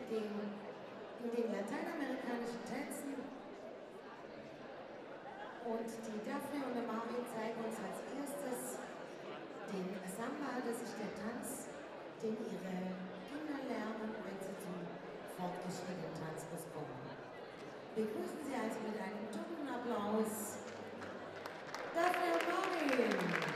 in den lateinamerikanischen Tänzen. Und die Daphne und der Marvin zeigen uns als erstes den Samba. Das ist der Tanz, den ihre Kinder lernen, wenn sie zum fortgeschrittenen Tanzkurs kommen. Begrüßen Sie also mit einem tollen Applaus Daphne und Marvin.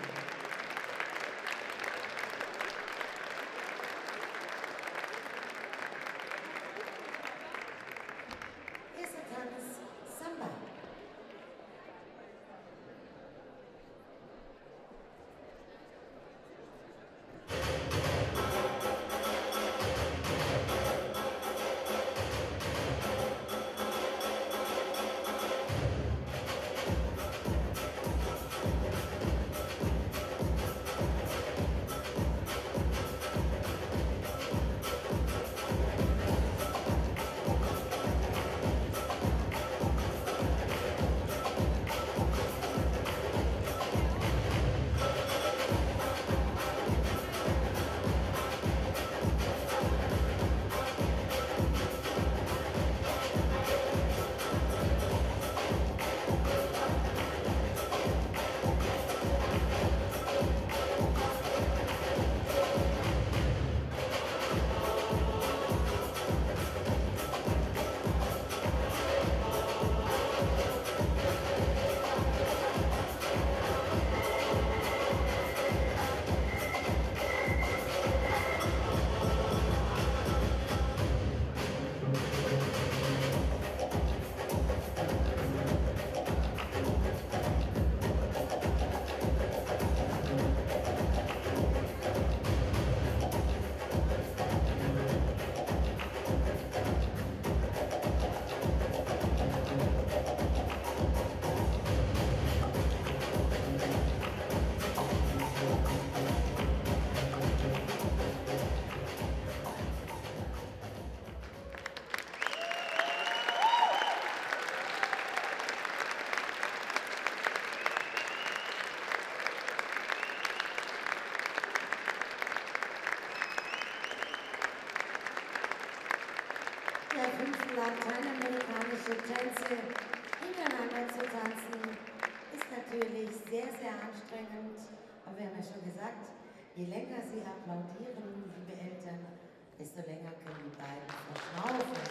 Lateinamerikanische Tänze hintereinander zu tanzen, ist natürlich sehr, sehr anstrengend. Aber wir haben ja schon gesagt, je länger Sie applaudieren, liebe Eltern, desto länger können die beiden verschnaufen.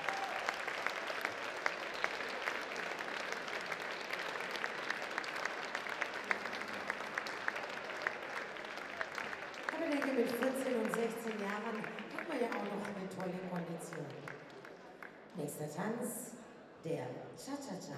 Aber ich denke, mit 14 und 16 Jahren hat man ja auch noch eine tolle Kondition. Nächster Tanz, der Cha-Cha-Cha.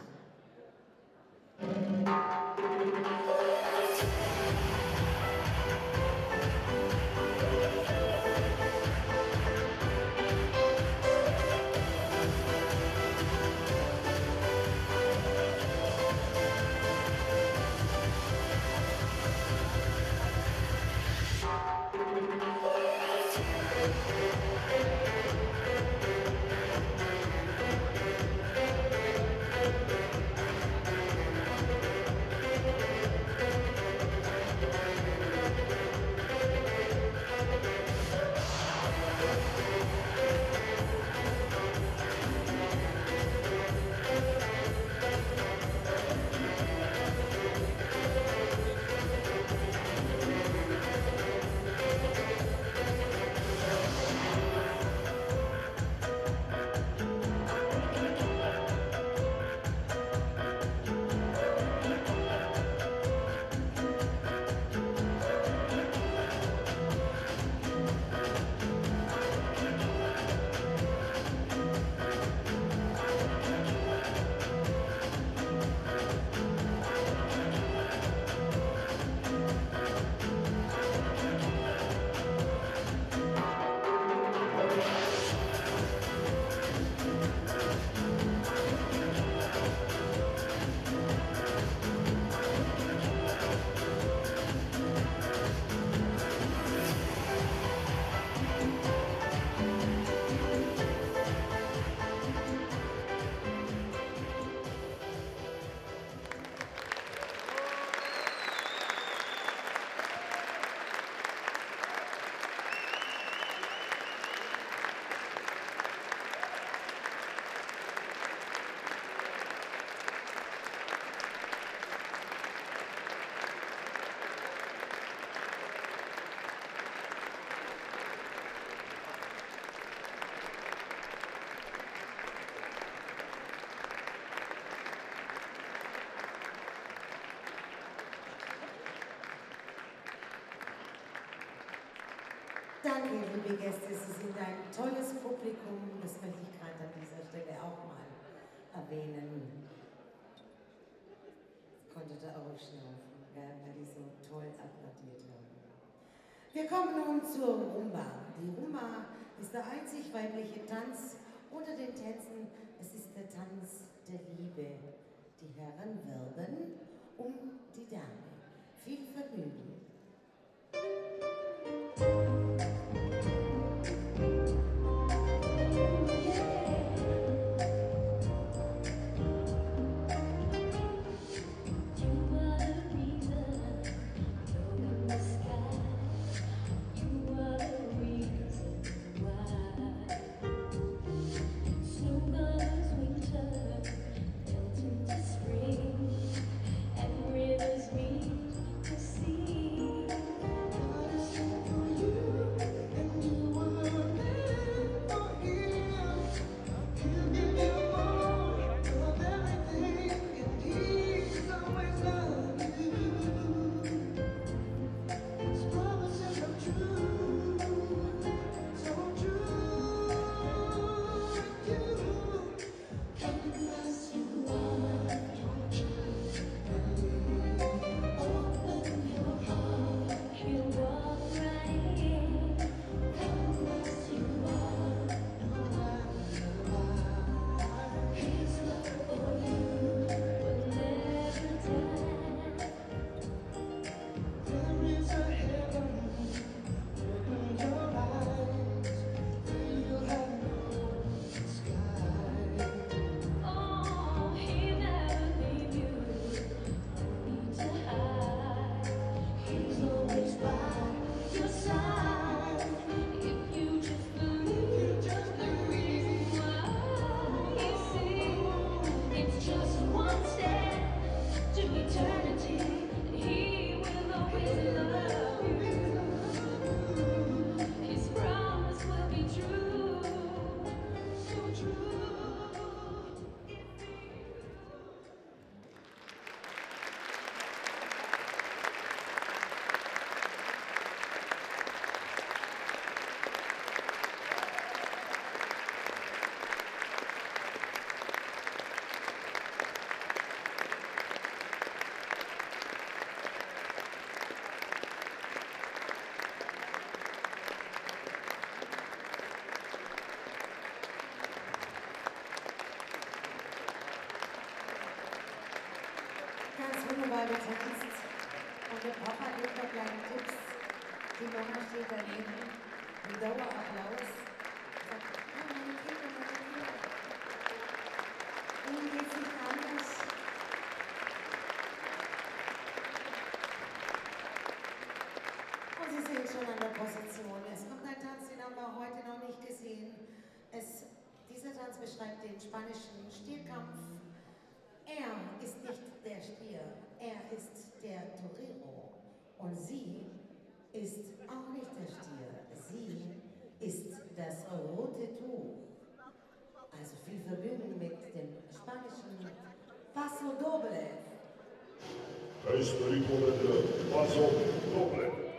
Danke, liebe Gäste, Sie sind ein tolles Publikum, das möchte ich gerade an dieser Stelle auch mal erwähnen. Ich konnte da aufschnaufen, weil die so toll applaudiert haben. Wir kommen nun zur Rumba. Die Rumba ist der einzig weibliche Tanz unter den Tänzen. Es ist der Tanz der Liebe. Die Herren werben um die Dame. Viel Vergnügen. Ganz wunderbar getanzt. Und der Papa gibt noch kleine Tipps. Die Mama steht daneben. Ein Dauerapplaus. Sagt, oh, meine Kinder, meine Kinder. Ihnen geht's nicht anders. Und Sie sehen schon an der Position. Es kommt ein Tanz, den haben wir heute noch nicht gesehen. Dieser Tanz beschreibt den spanischen Stierkampf. Er ist nicht der Stier, er ist der Torero. Und sie ist auch nicht der Stier, sie ist das rote Tuch. Also viel Vergnügen mit dem spanischen Paso Doble. Es ritmo del Paso Doble.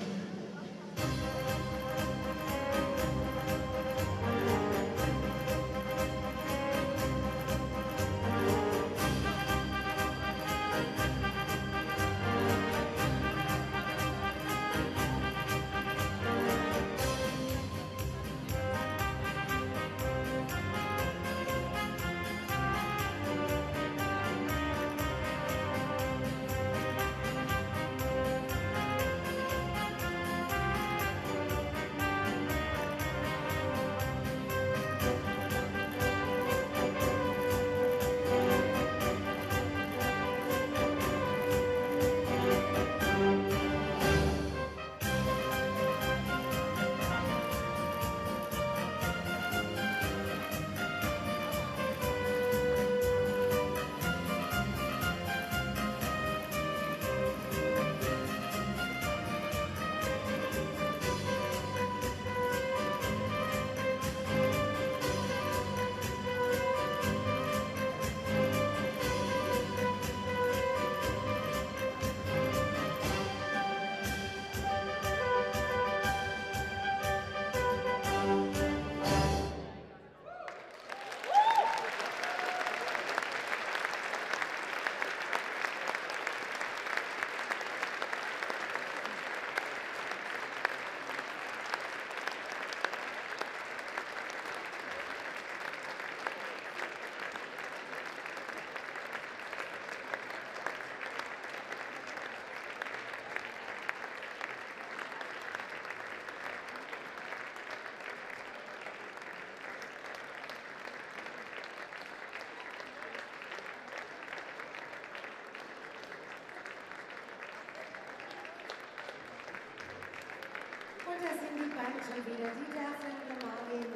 weint schon wieder. Die Daphne und der Marvin.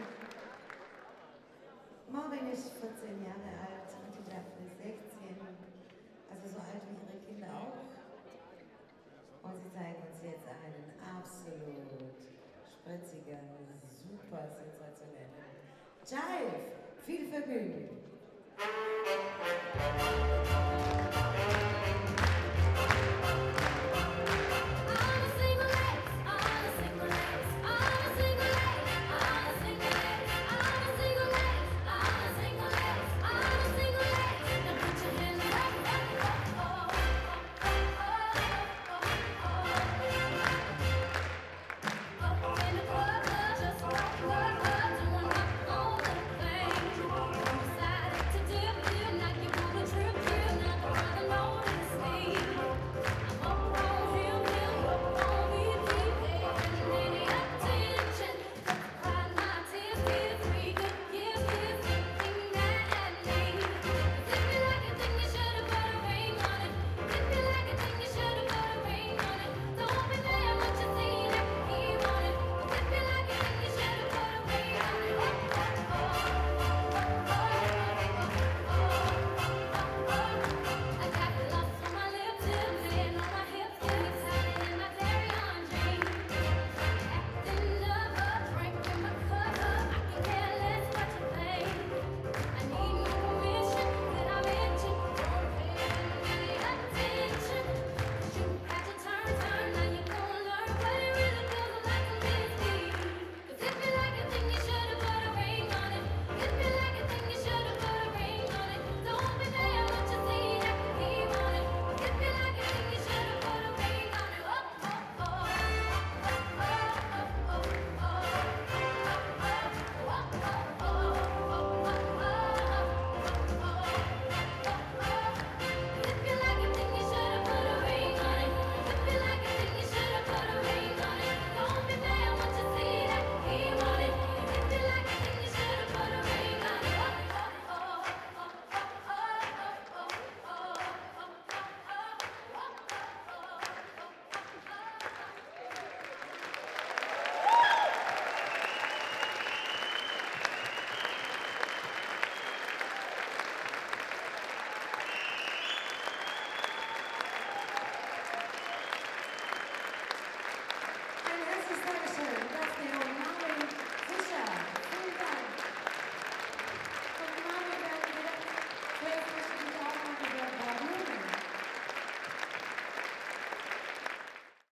Marvin ist 14 Jahre alt und die Daphne ist 16. Also so alt wie ihre Kinder auch. Und sie zeigen uns jetzt einen absolut spritzigen, super sensationellen Jive. Viel Vergnügen.